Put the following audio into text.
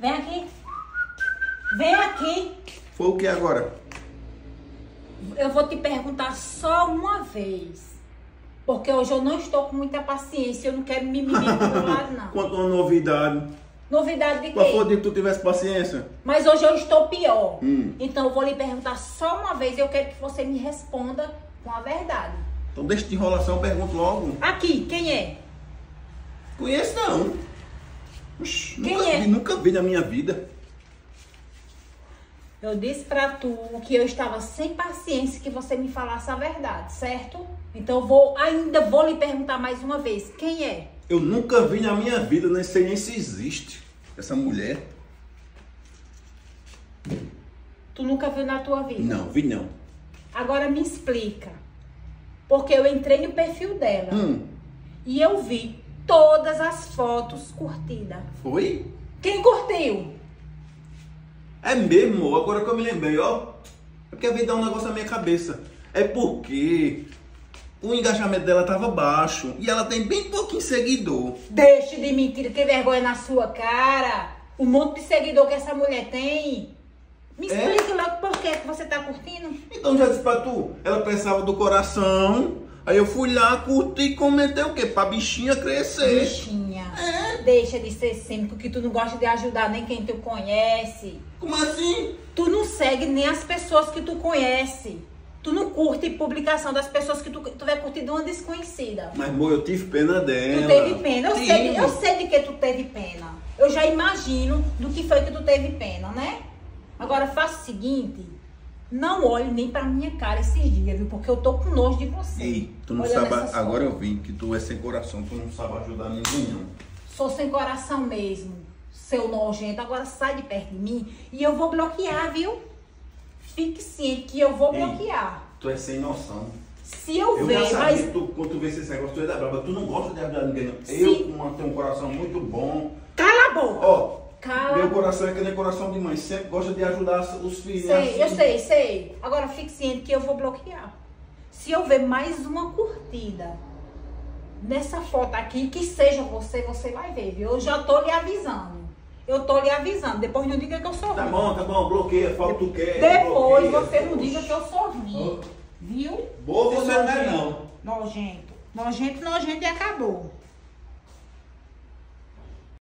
Vem aqui. Vem aqui. Foi o que agora? Eu vou te perguntar só uma vez. Porque hoje eu não estou com muita paciência. Eu não quero mimimi do meu lado, não. Conta uma novidade. Novidade de Qual quê? foi o dia que tu tivesse paciência? Mas hoje eu estou pior. Hum. Então eu vou lhe perguntar só uma vez. Eu quero que você me responda com a verdade. Então deixa de enrolação, pergunto logo. Aqui, quem é? Conheço não. Oxi, Quem nunca é? vi, nunca vi na minha vida. Eu disse pra tu que eu estava sem paciência que você me falasse a verdade, certo? Então eu ainda vou lhe perguntar mais uma vez. Quem é? Eu nunca vi na minha vida, nem sei nem se existe essa mulher. Tu nunca viu na tua vida? Não, vi não. Agora me explica. Porque eu entrei no perfil dela e eu vi todas as fotos curtidas. Foi? Quem curtiu? É mesmo, agora que eu me lembrei, ó. É porque veio dar um negócio na minha cabeça. É porque o engajamento dela tava baixo e ela tem bem pouquinho seguidor. Deixe de mentira, que vergonha na sua cara. O monte de seguidor que essa mulher tem. Me explique logo por que você tá curtindo. Então já disse pra tu, ela precisava do coração. Aí eu fui lá, curti e comentei o quê? Pra bichinha crescer. Bichinha. Deixa de ser cínico, que tu não gosta de ajudar nem quem tu conhece. Como assim? Tu não segue nem as pessoas que tu conhece. Tu não curte publicação das pessoas que tu vai curtir de uma desconhecida. Mas, amor, eu tive pena dela. Tu teve pena. Eu Tive. sei de que tu teve pena. Eu já imagino do que foi que tu teve pena, né? Agora faça o seguinte. Não olhe nem pra minha cara esses dias, viu? Porque eu tô com nojo de você. Ei, tu não Olhando sabe, essas agora fotos. eu vi que tu é sem coração, tu não sabe ajudar ninguém não. Sou sem coração mesmo, seu nojento. Agora sai de perto de mim e eu vou bloquear, viu? Fique ciente que eu vou bloquear. Tu é sem noção. Se eu Eu ver, já sabia mas... que quando tu vê esse negócio, tu é da brava. Tu não gosta de ajudar ninguém não. Sim. Eu, como tenho um coração muito bom. Cala a boca! Ó, Cala meu a boca. coração é que nem coração de mãe. Sempre gosta de ajudar os filhos. Sei, assim. eu sei. Agora fique ciente que eu vou bloquear. Se eu ver mais uma curtida nessa foto aqui, que seja você, você vai ver, viu? Eu já tô lhe avisando. Eu tô lhe avisando. Depois não diga que eu sou ruim. Tá bom, bloqueia, fala o que tu quer. Depois bloqueia. você não diga que eu sou ruim. Viu? Boa Seu você não é não. Nojento. Nojento e acabou.